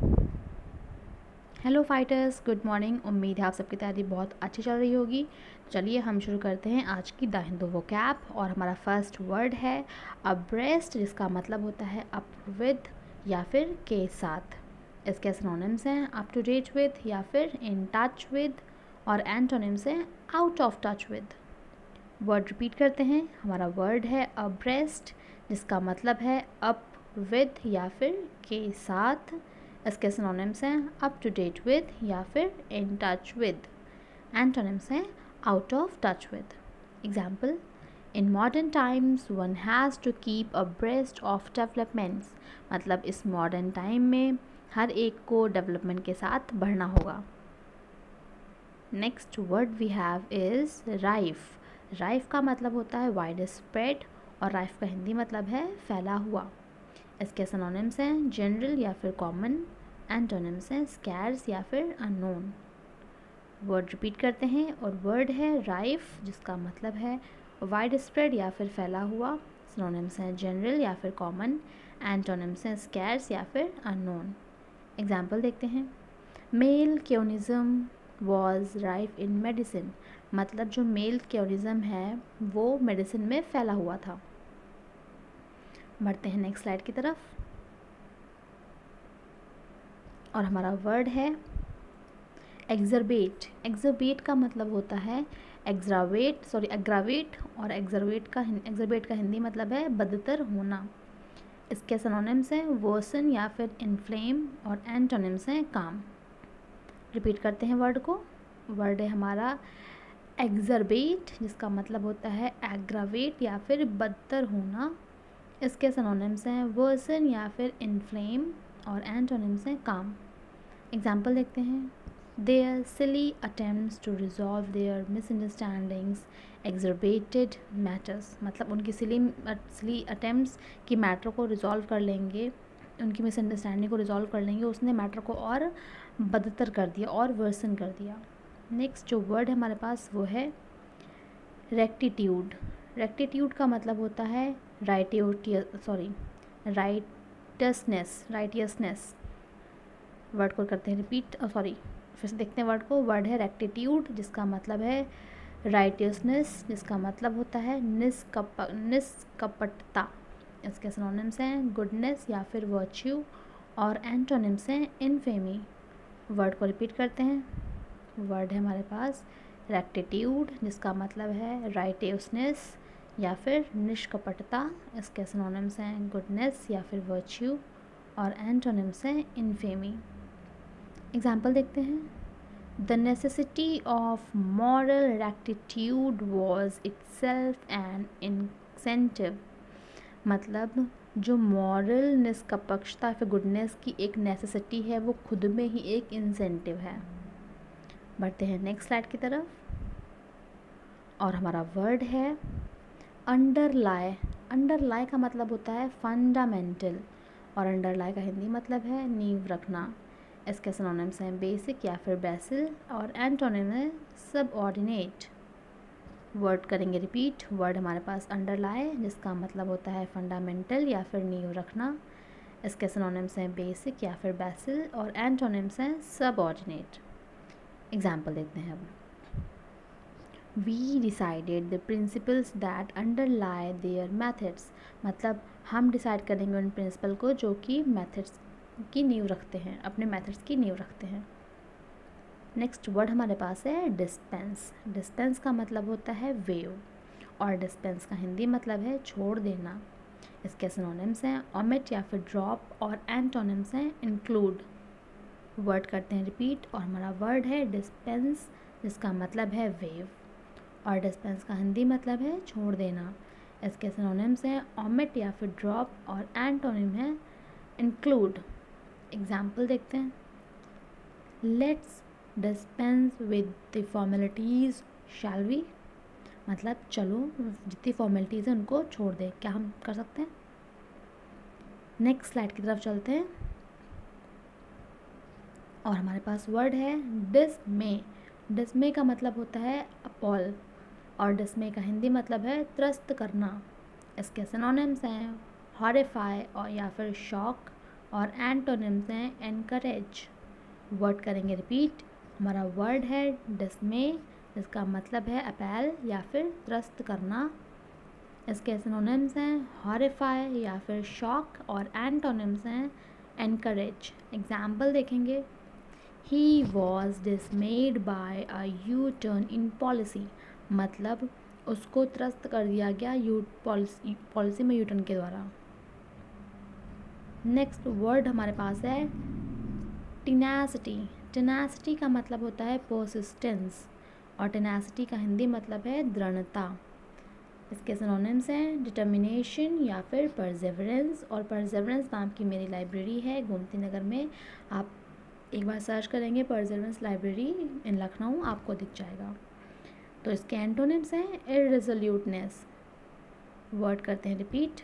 Hello fighters, good morning. उम्मीद है आप सबकी तैयारी बहुत अच्छी चल रही होगी। चलिए हम शुरू करते हैं आज की द हिंदू वोकैब। और हमारा फर्स्ट वर्ड है अब्रेस्ट, जिसका मतलब होता है अप विद या फिर के साथ। इसके सिनोनिम्स हैं अप टू डेट विद या फिर इन टच विद, और एंटोनिम्स हैं out of touch with. Word repeat करते हैं। हमारा वर्ड है अब्रेस्ट, जिसका मतलब है अप विद या फिर के साथ। इसके सिनोनिम्स हैं अप टू डेट विद या फिर इन टच विद। एंटोनिम्स हैं out of touch with. Example, in modern times one has to keep abreast of developments. मतलब इस मॉडर्न टाइम में हर एक को डेवलपमेंट के साथ बढ़ना होगा। Next word we have is rife. Rife का मतलब होता है वाइड स्प्रेड, और राइफ का हिंदी मतलब है फैला हुआ। इसके सिनोनिम्स हैं जनरल या फिर कॉमन। एंटोनिम्स हैं स्कैर्स या फिर अननोन। वर्ड रिपीट करते हैं। और वर्ड है राइफ, जिसका मतलब है वाइड स्प्रेड या फिर फैला हुआ। सिनोनिम्स हैं जनरल या फिर कॉमन। एंटोनिम्स हैं स्कैर्स या फिर अननोन। एग्जाम्पल देखते हैं। Male chauvinism was rife in medicine. मतलब जो मेल क्योनिज़म है वो मेडिसिन में फैला हुआ था। बढ़ते हैं नेक्स्ट स्लाइड की तरफ। और हमारा वर्ड है एग्जर्बेट। एग्जर्बेट का मतलब होता है एग्रावेट, और एग्जर्बेट का हिंदी मतलब है बदतर होना। इसके सिनोनिम्स हैं वर्सन या फिर इन्फ्लेम, और एंटोनिम्स हैं काम। रिपीट करते हैं वर्ड को। वर्ड है हमारा एग्जर्बेट, जिसका मतलब होता है एग्रावेट या फिर बदतर होना। इसके सिनोनिम्स हैं वर्सन या फिर इन्फ्लेम, और एंटोनिम्स हैं काम। एग्जाम्पल देखते हैं। Their silly attempts to resolve their misunderstandings exaggerated matters. मतलब उनकी सिली अटेम्प्ट्स की मैटर को रिजॉल्व कर लेंगे, उनकी मिसअंडरस्टैंडिंग को रिजॉल्व कर लेंगे, उसने मैटर को और बदतर कर दिया और वर्सन कर दिया। नेक्स्ट जो वर्ड है हमारे पास वो है रेक्टिट्यूड। रेक्टिट्यूड का मतलब होता है राइटियसनेस। वर्ड को करते हैं रिपीट, फिर से देखते हैं वर्ड को। वर्ड है रेक्टिट्यूड, जिसका मतलब है राइटियसनेस, जिसका मतलब होता है निष्कपटता। इसके सिनोनिम्स हैं गुडनेस या फिर वर्च्यू, और एंटोनिम्स हैं इनफेमी। वर्ड को रिपीट करते हैं। वर्ड है हमारे पास रेक्टिट्यूड, जिसका मतलब है राइटियसनेस या फिर निष्कपटता। इसके सिनोनिम्स हैं गुडनेस या फिर वर्च्यू, और एंटोनिम्स हैं इनफेमी। एग्जाम्पल देखते हैं। The necessity of moral rectitude was itself an incentive. मतलब जो मॉरल निष्कपक्षता या फिर गुडनेस की एक नेसेसिटी है वो खुद में ही एक इंसेंटिव है। बढ़ते हैं नेक्स्ट स्लाइड की तरफ। और हमारा वर्ड है अंडरलाई। अंडरलाई का मतलब होता है फंडामेंटल, और अंडरलाई का हिंदी मतलब है नींव रखना। इसके सिनोनिम्स हैं बेसिक या फिर बेसिल, और एंटोनिम है सबऑर्डिनेट। वर्ड करेंगे रिपीट। वर्ड हमारे पास अंडरलाई, जिसका मतलब होता है फंडामेंटल या फिर नींव रखना। इसके सिनोनिम्स हैं बेसिक या फिर बेसिल, और एंटोनिम्स हैं सबऑर्डिनेट। एग्जाम्पल देखते हैं अब। We decided the principles that underlie their methods। मतलब हम डिसाइड करेंगे उन प्रिंसिपल को जो कि मेथड्स की नींव रखते हैं, अपने मेथड्स की नींव रखते हैं। नेक्स्ट वर्ड हमारे पास है डिस्पेंस। डिस्पेंस का मतलब होता है वेव, और डिस्पेंस का हिंदी मतलब है छोड़ देना। इसके सिनोनिम्स हैं ओमिट या फिर ड्रॉप, और एंटोनिम्स हैं इंक्लूड। वर्ड करते हैं रिपीट। और हमारा वर्ड है डिस्पेंस, जिसका मतलब है वेव, और डिस्पेंस का हिंदी मतलब है छोड़ देना। इसके सिनोनिम्स हैं ओमिट या फिर ड्रॉप, और एंटोनिम है इंक्लूड। एग्जाम्पल देखते हैं। Let's dispense with the formalities shall we. मतलब चलो जितनी फॉर्मेलिटीज़ हैं उनको छोड़ दें, क्या हम कर सकते हैं। नेक्स्ट स्लाइड की तरफ चलते हैं। और हमारे पास वर्ड है डिसमे। डिसमे का मतलब होता है अपॉल, और डिसमे का हिंदी मतलब है त्रस्त करना। इसके सिनोनिम्स हैं हॉरिफाई और या फिर शॉक, और एंटोनिम्स हैं एनकरेज। वर्ड करेंगे रिपीट। हमारा वर्ड है डिसमे, इसका मतलब है अपैल या फिर त्रस्त करना। इसके सिनोनिम्स हैं हॉरिफाई या फिर शॉक, और एंटोनिम्स हैं एनकरेज। एग्जाम्पल देखेंगे, he was dismayed by a U turn in policy, मतलब उसको त्रस्त कर दिया गया पॉलिसी में यू टर्न के द्वारा। नेक्स्ट वर्ड हमारे पास है टेनासिटी। टेनासिटी का मतलब होता है परसिस्टेंस, और टेनासिटी का हिंदी मतलब है दृढ़ता। इसके सिनोनिम्स हैं डिटर्मिनेशन या फिर परसेवरेंस, और परसेवरेंस नाम की मेरी लाइब्रेरी है गोमती नगर में। आप एक बार सर्च करेंगे परसेवरेंस लाइब्रेरी इन लखनऊ, आपको दिख जाएगा। तो इसके एंटोनिम्स हैं इररिजोल्यूटनेस। वर्ड करते हैं रिपीट।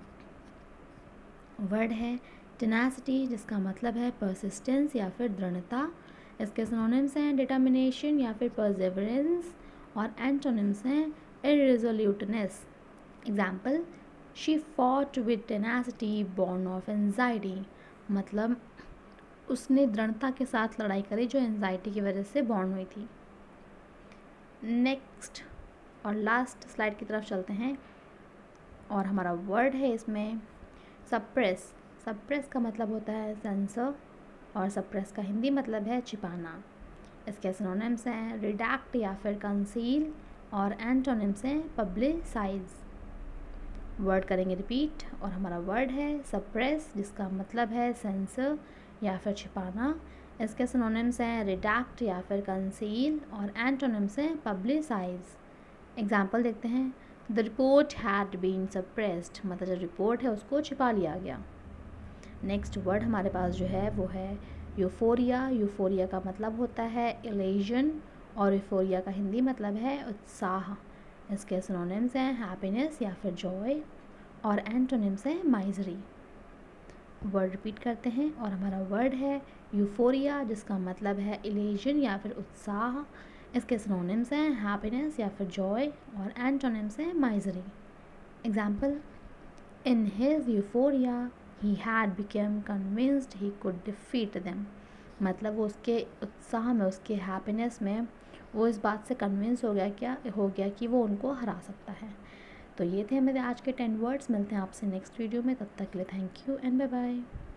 वर्ड है टेनासिटी, जिसका मतलब है परसिस्टेंस या फिर दृढ़ता। इसके सिनोनिम्स हैं डिटर्मिनेशन या फिर परसेवरेंस, और एंटोनिम्स हैं irresoluteness. Example, she fought with tenacity born of anxiety, मतलब उसने दृढ़ता के साथ लड़ाई करी जो एंजाइटी की वजह से बॉर्न हुई थी। नेक्स्ट और लास्ट स्लाइड की तरफ चलते हैं, और हमारा वर्ड है इसमें सप्रेस। सप्रेस का मतलब होता है सेंसर, और सप्रेस का हिंदी मतलब है छिपाना। इसके सिनोनिम्स हैं रिडैक्ट या फिर कंसील, और एंटोनिम्स हैं पब्लिसाइज। वर्ड करेंगे रिपीट, और हमारा वर्ड है सप्रेस, जिसका मतलब है सेंसर या फिर छिपाना। इसके सिनोनिम्स हैं रिडैक्ट या फिर कंसील, और एंटोनिम्स हैं पब्लिसाइज। एग्जाम्पल देखते हैं, the report had been suppressed, मतलब जो रिपोर्ट है उसको छिपा लिया गया। नेक्स्ट वर्ड हमारे पास जो है वो है यूफोरिया। यूफोरिया का मतलब होता है इलेजन, और यूफोरिया का हिंदी मतलब है उत्साह। इसके सिनोनिम्स हैं हैप्पीनेस या फिर जॉय, और एंटोनिम्स हैं माइजरी। वर्ड रिपीट करते हैं, और हमारा वर्ड है यूफोरिया, जिसका मतलब है इलेजन या फिर उत्साह। इसके सिनोनिम्स हैं हैप्पीनेस या फिर जॉय, और एंटोनिम्स हैं misery. Example, in his euphoria he had become convinced he could defeat them, मतलब वो उसके उत्साह में, उसके हैप्पीनेस में वो इस बात से कन्विंस हो गया कि वो उनको हरा सकता है। तो ये थे मेरे आज के 10 वर्ड्स। मिलते हैं आपसे नेक्स्ट वीडियो में, तब तक के लिए thank you and bye bye.